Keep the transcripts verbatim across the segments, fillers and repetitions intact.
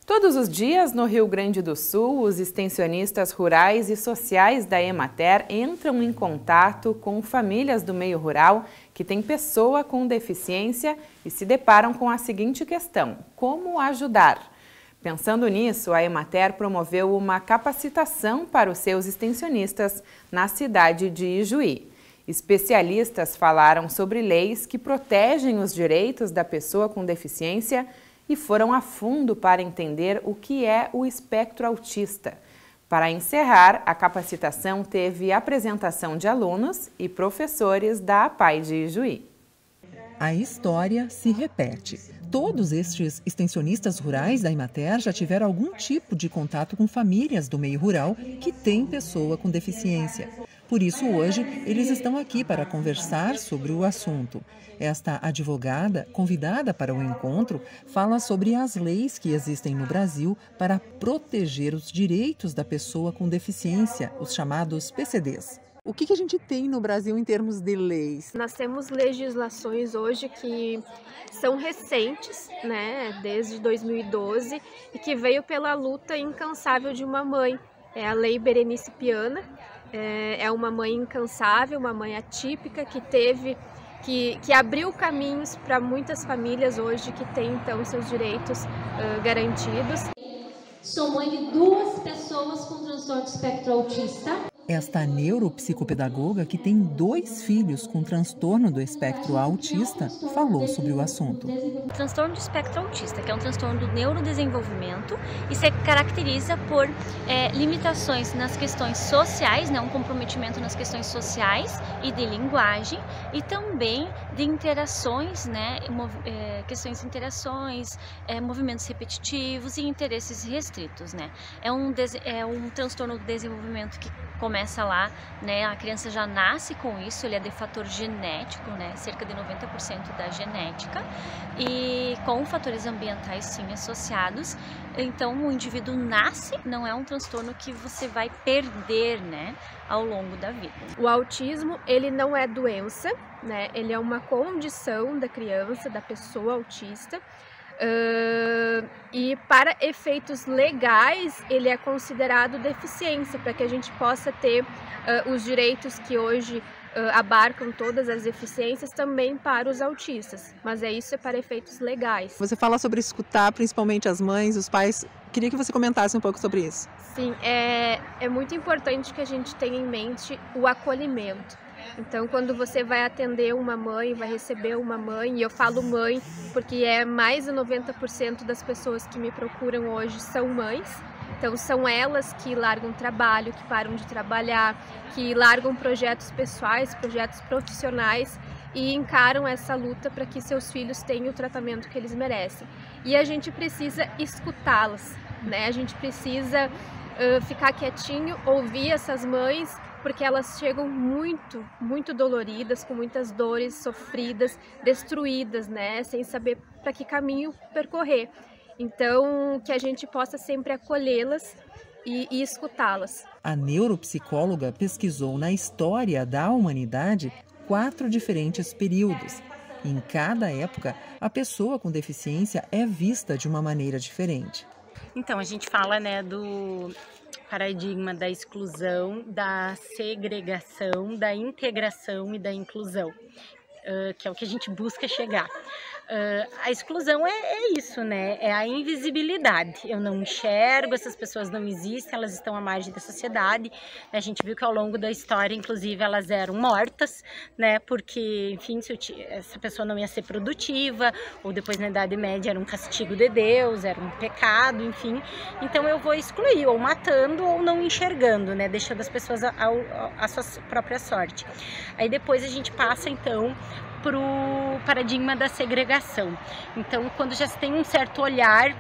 Todos os dias, no Rio Grande do Sul, os extensionistas rurais e sociais da Emater entram em contato com famílias do meio rural que têm pessoa com deficiência e se deparam com a seguinte questão: como ajudar? Pensando nisso, a Emater promoveu uma capacitação para os seus extensionistas na cidade de Ijuí. Especialistas falaram sobre leis que protegem os direitos da pessoa com deficiência e foram a fundo para entender o que é o espectro autista. Para encerrar, a capacitação teve apresentação de alunos e professores da APAI de Ijuí. A história se repete. Todos estes extensionistas rurais da Emater já tiveram algum tipo de contato com famílias do meio rural que têm pessoa com deficiência. Por isso, hoje, eles estão aqui para conversar sobre o assunto. Esta advogada, convidada para o encontro, fala sobre as leis que existem no Brasil para proteger os direitos da pessoa com deficiência, os chamados P C Ds. O que, que a gente tem no Brasil em termos de leis? Nós temos legislações hoje que são recentes, né, desde dois mil e doze, e que veio pela luta incansável de uma mãe. É a Lei Berenice Piana. É uma mãe incansável, uma mãe atípica que teve, que, que abriu caminhos para muitas famílias hoje que têm então seus direitos uh, garantidos. Sou mãe de duas pessoas com transtorno de espectro autista. Esta neuropsicopedagoga, que tem dois filhos com transtorno do espectro autista, falou sobre o assunto. O transtorno do espectro autista, que é um transtorno do neurodesenvolvimento e se caracteriza por é, limitações nas questões sociais, né, um comprometimento nas questões sociais e de linguagem, e também de interações, né, é, questões de interações, é, movimentos repetitivos e interesses restritos. Né. É, um, é um transtorno do desenvolvimento que começa lá, né, a criança já nasce com isso, ele é de fator genético, né, cerca de noventa por cento da genética, e com fatores ambientais sim associados. Então o indivíduo nasce, não é um transtorno que você vai perder, né, ao longo da vida. O autismo, ele não é doença, né, ele é uma condição da criança, da pessoa autista. Uh, e para efeitos legais ele é considerado deficiência, para que a gente possa ter uh, os direitos que hoje uh, abarcam todas as deficiências também para os autistas, mas é isso é para efeitos legais. Você fala sobre escutar principalmente as mães, os pais, queria que você comentasse um pouco sobre isso. Sim, é, é muito importante que a gente tenha em mente o acolhimento. Então, quando você vai atender uma mãe, vai receber uma mãe, e eu falo mãe porque é mais de noventa por cento das pessoas que me procuram hoje são mães. Então, são elas que largam trabalho, que param de trabalhar, que largam projetos pessoais, projetos profissionais e encaram essa luta para que seus filhos tenham o tratamento que eles merecem. E a gente precisa escutá-las, né? A gente precisa uh, ficar quietinho, ouvir essas mães, porque elas chegam muito, muito doloridas, com muitas dores sofridas, destruídas, né, sem saber para que caminho percorrer. Então, que a gente possa sempre acolhê-las e, e escutá-las. A neuropsicóloga pesquisou na história da humanidade quatro diferentes períodos. Em cada época, a pessoa com deficiência é vista de uma maneira diferente. Então, a gente fala, né, do paradigma da exclusão, da segregação, da integração e da inclusão, uh, que é o que a gente busca chegar. Uh, a exclusão é, é isso, né? É a invisibilidade. Eu não enxergo, essas pessoas não existem, elas estão à margem da sociedade. A gente viu que ao longo da história, inclusive, elas eram mortas, né? Porque, enfim, se eu t... essa pessoa não ia ser produtiva, ou depois na Idade Média era um castigo de Deus, era um pecado, enfim. Então eu vou excluir, ou matando, ou não enxergando, né? Deixando as pessoas à sua própria sorte. Aí depois a gente passa, então, para o paradigma da segregação. Então, quando já se tem um certo olhar,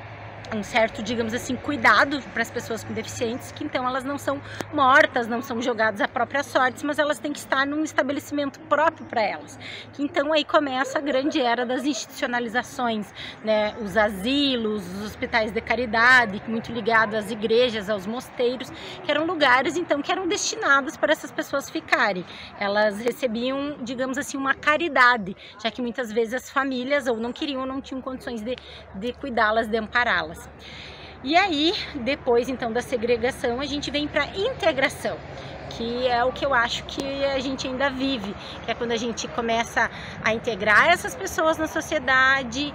um certo, digamos assim, cuidado para as pessoas com deficientes, que então elas não são mortas, não são jogadas à própria sorte, mas elas têm que estar num estabelecimento próprio para elas. Que então aí começa a grande era das institucionalizações, né? Os asilos, os hospitais de caridade, muito ligados às igrejas, aos mosteiros, que eram lugares então que eram destinados para essas pessoas ficarem. Elas recebiam, digamos assim, uma caridade, já que muitas vezes as famílias ou não queriam ou não tinham condições de, de cuidá-las, de ampará-las. E aí, depois então da segregação, a gente vem para integração, que é o que eu acho que a gente ainda vive, que é quando a gente começa a integrar essas pessoas na sociedade,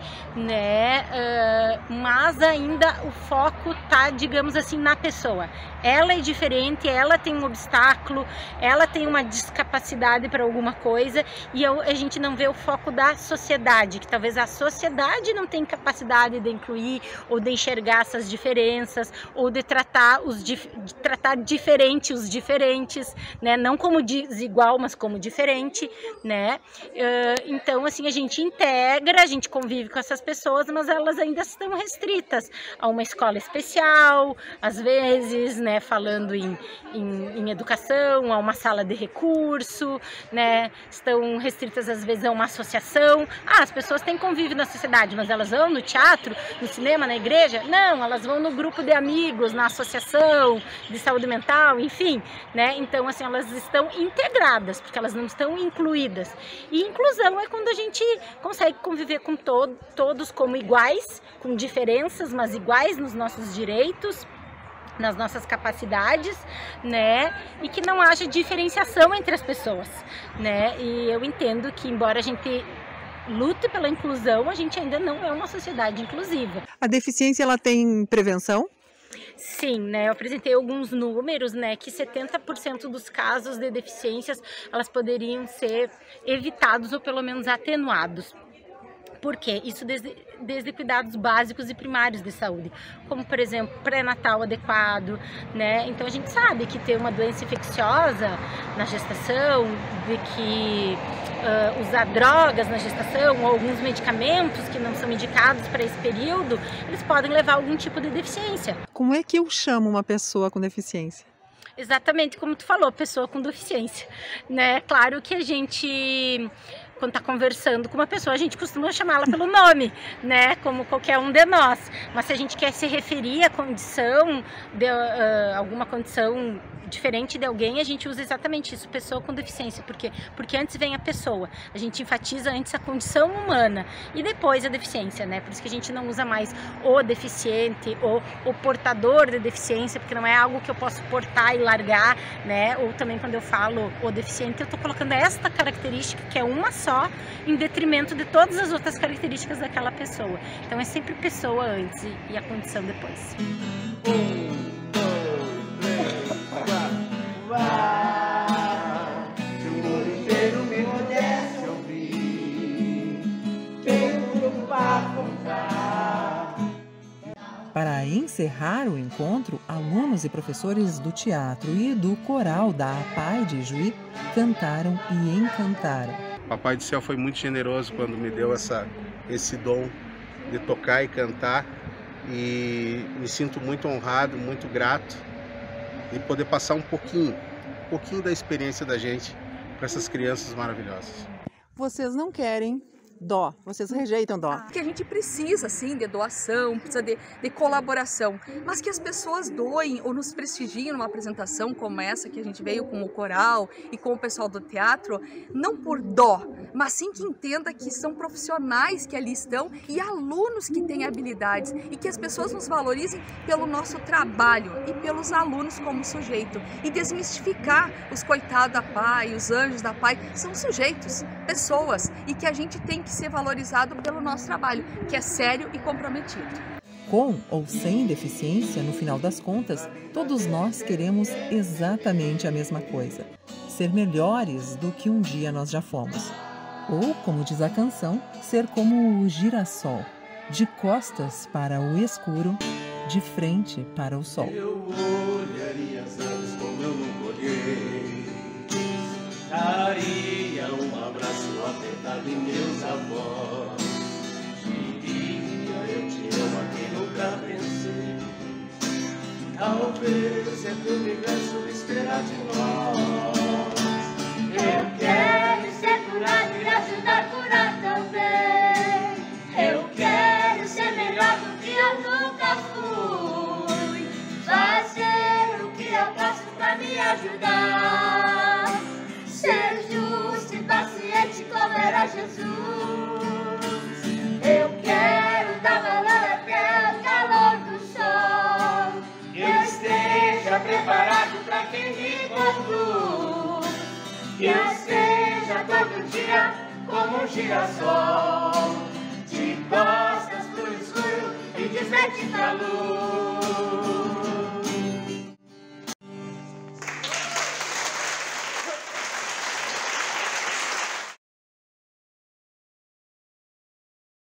né, uh, mas ainda o foco tá, digamos assim, na pessoa. Ela é diferente, ela tem um obstáculo, ela tem uma discapacidade para alguma coisa, e eu, a gente não vê o foco da sociedade, que talvez a sociedade não tem capacidade de incluir ou de enxergar essas diferenças, ou de tratar, os, de tratar diferente os diferentes, né? Não como desigual, mas como diferente, né? Então, assim, a gente integra, a gente convive com essas pessoas, mas elas ainda estão restritas a uma escola especial, às vezes, né? Falando em, em, em educação, a uma sala de recurso, né? Estão restritas às vezes a uma associação. Ah, as pessoas têm convívio na sociedade, mas elas vão no teatro, no cinema, na igreja? Não, elas vão no grupo de amigos, na associação de saúde mental, enfim, né? Então, assim, elas estão integradas, porque elas não estão incluídas. E inclusão é quando a gente consegue conviver com to todos como iguais, com diferenças, mas iguais nos nossos direitos, nas nossas capacidades, né, e que não haja diferenciação entre as pessoas, né, e eu entendo que, embora a gente lute pela inclusão, a gente ainda não é uma sociedade inclusiva. A deficiência, ela tem prevenção? Sim, né, eu apresentei alguns números, né, que setenta por cento dos casos de deficiências, elas poderiam ser evitados ou pelo menos atenuados. Por quê? Isso desde, desde cuidados básicos e primários de saúde, como, por exemplo, pré-natal adequado, né? Então, a gente sabe que ter uma doença infecciosa na gestação, de que uh, usar drogas na gestação ou alguns medicamentos que não são indicados para esse período, eles podem levar a algum tipo de deficiência. Como é que eu chamo uma pessoa com deficiência? Exatamente como tu falou, pessoa com deficiência, né? Claro que a gente, quando está conversando com uma pessoa, a gente costuma chamá-la pelo nome, né? Como qualquer um de nós. Mas se a gente quer se referir à condição, de uh, alguma condição diferente de alguém, a gente usa exatamente isso, pessoa com deficiência. Por quê? Porque antes vem a pessoa. A gente enfatiza antes a condição humana e depois a deficiência, né? Por isso que a gente não usa mais o deficiente ou o portador de deficiência, porque não é algo que eu posso portar e largar, né? Ou também quando eu falo o deficiente, eu tô colocando esta característica, que é uma só, em detrimento de todas as outras características daquela pessoa. Então é sempre pessoa antes e a condição depois. Um, dois, três, quatro. Uau, se o mundo inteiro me pudesse ouvir, tenho pra contar. Para encerrar o encontro, alunos e professores do teatro e do coral da APAI de Juí cantaram e encantaram. Papai do Céu foi muito generoso quando me deu essa, esse dom de tocar e cantar, e me sinto muito honrado, muito grato de poder passar um pouquinho, um pouquinho da experiência da gente para essas crianças maravilhosas. Vocês não querem dó, vocês rejeitam dó. Que a gente precisa, sim, de doação, precisa de, de colaboração, mas que as pessoas doem ou nos prestigiem numa apresentação como essa que a gente veio com o coral e com o pessoal do teatro, não por dó, mas sim que entenda que são profissionais que ali estão e alunos que têm habilidades, e que as pessoas nos valorizem pelo nosso trabalho e pelos alunos como sujeito, e desmistificar os coitados da Pai, os anjos da Pai, são sujeitos, pessoas, e que a gente tem que ser valorizado pelo nosso trabalho, que é sério e comprometido. Com ou sem deficiência, no final das contas, todos nós queremos exatamente a mesma coisa: ser melhores do que um dia nós já fomos. Ou, como diz a canção, ser como o girassol, de costas para o escuro, de frente para o sol. Eu olharia as aves como eu nunca olhei, daria um abraço apertado em meus avós, diria eu te amo a quem nunca pensei. Talvez é que o universo esperar de nós. Eu quero ser curado e ajudar a curar também. Eu quero ser melhor do que eu nunca fui, fazer o que eu posso pra me ajudar, ser justo e paciente como era Jesus. Eu quero dar valor até ao calor esteja preparado para quem me conduz. Que eu seja todo dia como um girassol, de costas pro escuro e de frente pra luz.